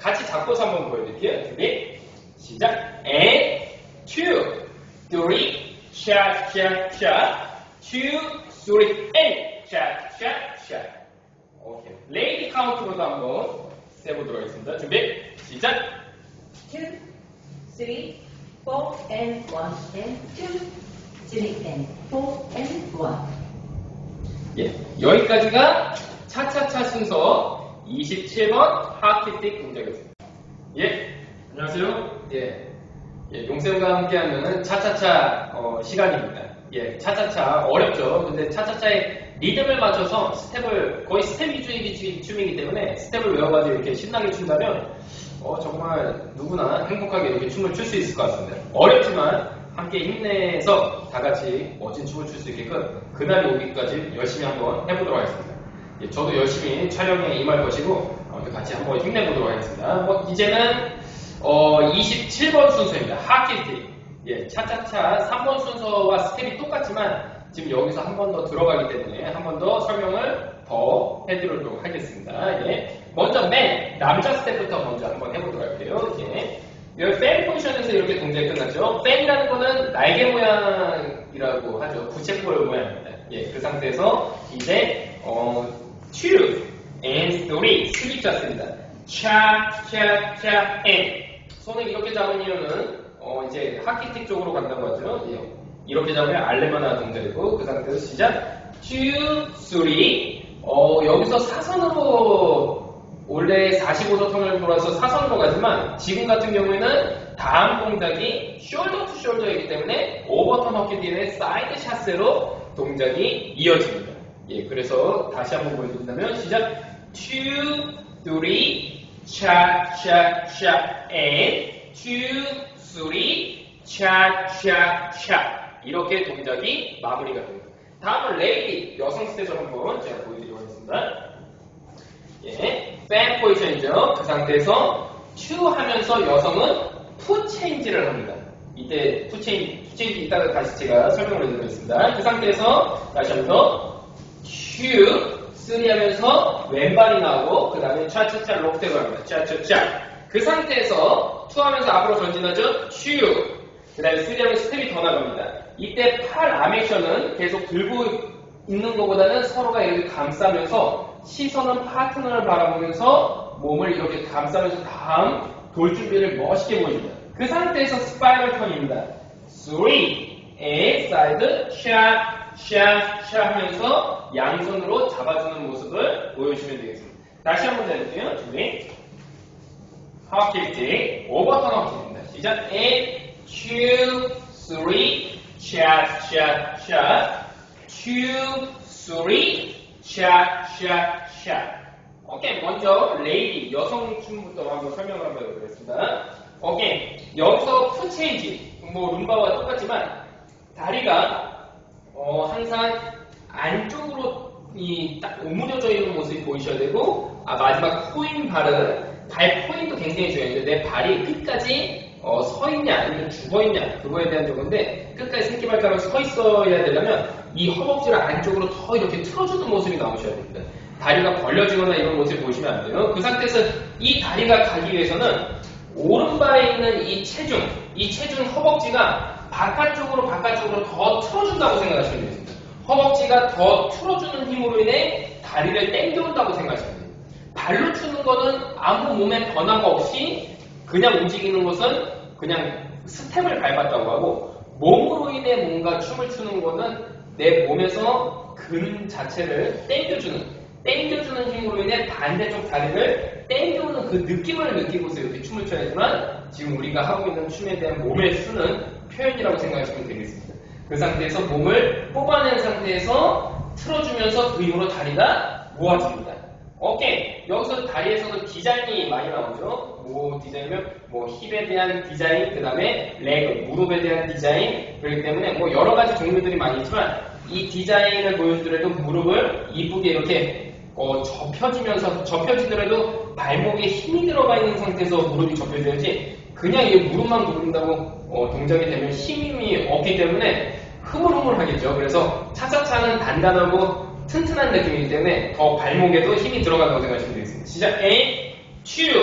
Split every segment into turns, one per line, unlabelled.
같이 잡고서 한번 보여드릴게요. 준비, 시작. And 2, 3, 샷, 샷, 샷. 2, 3, and 샷, 샷, 샷. 오케이. 레이디 카운트로도 한번 세보도록 하겠습니다. 준비, 시작.
2, 3, 4 and 1 and 2, 3 and 4 and 1.
예, 여기까지가 차차차 순서 27번 하키틱 동작이었습니다. 예, 안녕하세요. 용쌤과 함께하는 차차차 시간입니다. 예, 차차차 어렵죠. 근데 차차차의 리듬을 맞춰서 스텝을 거의 스텝 위주의 춤이기 때문에 스텝을 외워가지고 이렇게 신나게 춘다면 정말 누구나 행복하게 이렇게 춤을 출 수 있을 것 같습니다. 어렵지만 함께 힘내서 다 같이 멋진 춤을 출 수 있게끔 그날이 오기까지 열심히 한번 해보도록 하겠습니다. 예, 저도 열심히 촬영에 임할 것이고 같이 한번 힘내보도록 하겠습니다. 이제는 27번 순서입니다. 하키틱. 예, 차차차 3번 순서와 스텝이 똑같지만 지금 여기서 한 번 더 들어가기 때문에 한 번 더 설명을 더 해드리도록 하겠습니다. 예, 먼저 남자 스텝부터 먼저 한번 해보도록 할게요. 예. 여기 팬 포지션에서 이렇게 동작이 끝났죠. 팬이라는 거는 날개 모양이라고 하죠. 부채꼴 모양입니다. 예, 그 상태에서 이제 2 and 3 스립 잡습니다. 차, 차, 차, and 손을 이렇게 잡은 이유는 이제 하키틱 쪽으로 간다고 하죠. 예, 이렇게 잡으면 알레마나 동작이고 그 상태에서 시작 2, 3 여기서 사선으로 원래 45도 턴을 돌아서 사선으로 가지만 지금 같은 경우에는 다음 동작이 숄더 투 숄더이기 때문에 오버턴 허키 뒤에 사이드 샷으로 동작이 이어집니다. 예, 그래서 다시 한번 보여드린다면 시작 2, 3, 샷, 샷, 샷, and 2, 3, 샷, 샷, 샷 이렇게 동작이 마무리가 됩니다. 다음은 레이디 여성 스텝을 한번 제가 보여드리도록 하겠습니다. 예, 팬 포지션이죠. 그 상태에서 2 하면서 여성은 푸 체인지를 합니다. 이때 푸 체인지 이따가 다시 제가 설명을 해드리겠습니다. 그 상태에서 다시 한번 2, 3 하면서 왼발이 나오고 그 다음에 차차차 록텝을 합니다. 차차차. 그 상태에서 2 하면서 앞으로 전진하죠. 2. 그 다음에 3 하면 스텝이 더 나갑니다. 이때 팔 아메이션은 계속 들고 있는 것보다는 서로가 이렇게 감싸면서 시선은 파트너를 바라보면서 몸을 이렇게 감싸면서 다음 돌 준비를 멋있게 보여줍니다. 그 상태에서 스파이럴 턴입니다. 3, 8, 사이드, 샷, 샷, 샷 하면서 양손으로 잡아주는 모습을 보여주시면 되겠습니다. 다시 한번 해볼게요. 준비. 하키틱, 오버턴 하키입니다. 시작. 8, 2, 3, 샷, 샷, 샷, 2, 3, 샷, 샷, 샷. 오케이, 먼저 레이디 여성 춤부터 한번 설명을 한번 해보겠습니다. 오케이, 여기서 푸 체인지, 룸바와 똑같지만 다리가 항상 안쪽으로 딱 오므려져 있는 모습이 보이셔야 되고 마지막 코인 발은 발 포인도 굉장히 중요해요. 내 발이 끝까지 서 있냐 아니면 죽어 있냐 그거에 대한 정보인데 끝까지 새끼발가락으로 서 있어야 되려면 이 허벅지를 안쪽으로 더 이렇게 틀어주는 모습이 나오셔야 됩니다. 다리가 벌려지거나 이런 모습을 보시면 안 돼요. 그 상태에서 이 다리가 가기 위해서는 오른발에 있는 이 체중 허벅지가 바깥쪽으로 더 틀어준다고 생각하시면 됩니다. 허벅지가 더 틀어주는 힘으로 인해 다리를 당겨온다고 생각하시면 됩니다. 발로 추는 거는 아무 몸에 변화가 없이 그냥 움직이는 것은 그냥 스텝을 밟았다고 하고 몸으로 인해 뭔가 춤을 추는 거는 내 몸에서 근 자체를 당겨주는 힘으로 인해 반대쪽 다리를 당겨오는 그 느낌을 느끼고서 이렇게 춤을 춰야 되지만 지금 우리가 하고 있는 춤에 대한 몸을 쓰는 표현이라고 생각하시면 되겠습니다. 그 상태에서 몸을 뽑아낸 상태에서 틀어주면서 그 힘으로 다리가 모아집니다. 오케이. 여기서 다리에서도 디자인이 많이 나오죠. 디자인이면 힙에 대한 디자인, 그 다음에 레그, 무릎에 대한 디자인, 그렇기 때문에 여러 가지 종류들이 많이 있지만 이 디자인을 보여주더라도 무릎을 이쁘게 이렇게 접혀지더라도 발목에 힘이 들어가 있는 상태에서 무릎이 접혀져야지 그냥 이 무릎만 굽는다고 동작이 되면 힘이 없기 때문에 흐물흐물하겠죠. 그래서 차차차는 단단하고 튼튼한 느낌이기 때문에 더 발목에도 힘이 들어간다고 생각하시면 되겠습니다. 시작. 8, 2,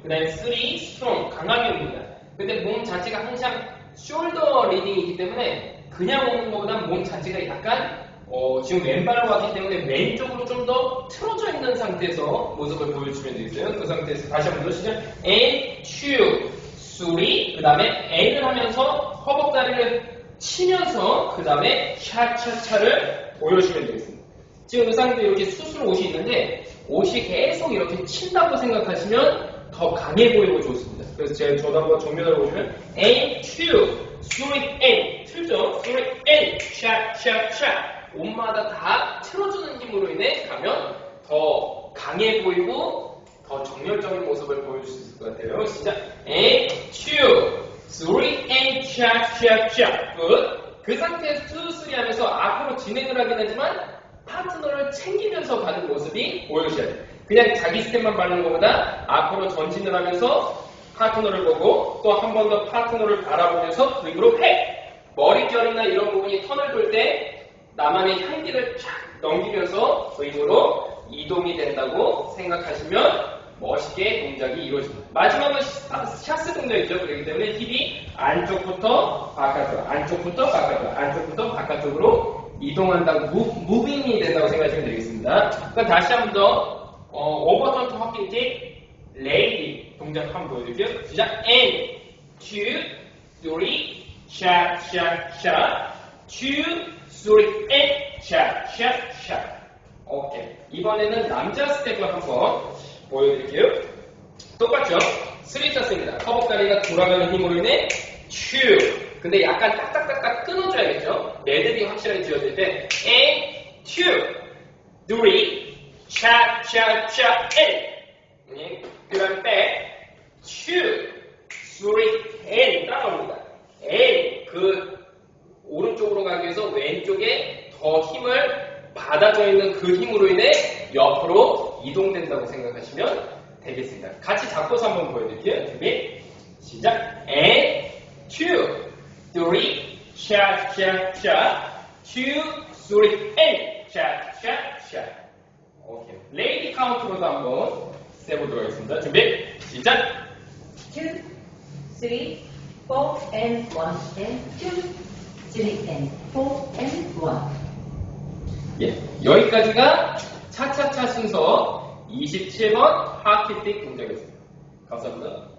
그 다음에 3, strong, 강하게 옵니다. 근데 몸 자체가 항상 숄더 리딩이기 때문에 그냥 오는 것보다 몸 자체가 약간 지금 왼발로 왔기 때문에 왼쪽으로 좀 더 틀어져 있는 상태에서 모습을 보여주면 되겠어요. 그 상태에서 다시 한번 더 시작. and, 2, 3, 그 다음에 and을 하면서 허벅다리를 치면서 그 다음에 샤차차를 보여주면 되겠습니다. 지금 의상도 이렇게 수술 옷이 있는데 옷이 계속 이렇게 친다고 생각하시면 더 강해 보이고 좋습니다. 그래서 저도 한번 정면으로 보시면 and, 2, 3, and 틀죠? 3, and 샤샤샤 옷마다 다 틀어주는 힘으로 인해 가면 더 강해 보이고 더 정열적인 모습을 보여줄 수 있을 것 같아요. 시작. and, 2, 3, and 샤샤샤 끝. 그 상태에서 2, 3 하면서 앞으로 진행을 하긴 하지만 파트너를 챙기면서 가는 모습이 보여주셔야 돼요. 그냥 자기 스텝만 밟는 것보다 앞으로 전진을 하면서 파트너를 보고 또 한 번 더 파트너를 바라보면서 그립으로 해. 머릿결이나 이런 부분이 턴을 돌 때 나만의 향기를 쫙 넘기면서 그립으로 이동이 된다고 생각하시면 멋있게 동작이 이루어집니다. 마지막은 샷스 동작이죠. 그렇기 때문에 힙이 안쪽부터 바깥으로, 안쪽부터 바깥으로, 안쪽부터 바깥쪽으로 이동한다고 무빙이 된다고 생각하시면 되겠습니다. 그럼 다시 한 번 더 오버턴 투 허킹킥 레이디 동작 한번 보여드릴게요. 시작. and, 2, 3, 샷, 샷, 샷, 2, 3, and, 샷, 샷, 샷. 오케이. 이번에는 남자 스텝을 한번 보여드릴게요. 똑같죠? 3샷입니다. 허벅다리가 돌아가는 힘으로 인해 2. 근데 약간 딱딱딱딱 끊어줘야겠죠? 매듭이 확실하게 지어질 때 and, 2, 3, 샷, 샷, 샷, and. 그 다음에 back, 2, 3, and 따라옵니다. and 그 오른쪽으로 가기 위해서 왼쪽에 더 힘을 받아져 있는 그 힘으로 인해 옆으로 이동된다고 생각하시면 되겠습니다. 같이 잡고서 한번 보여드릴게요. 준비 시작. and 2, 3, 샷, 샷, 샷, 2, 3, and 샷, 샷, 샷. 오케이. 레이디 카운트로도 한번 세보도록 하겠습니다. 준비 시작.
2, 3, 4, and 1, and 2, 3, and 4, and 1.
예, 여기까지가 차차차 순서 27번 하키틱 동작이었습니다. 감사합니다.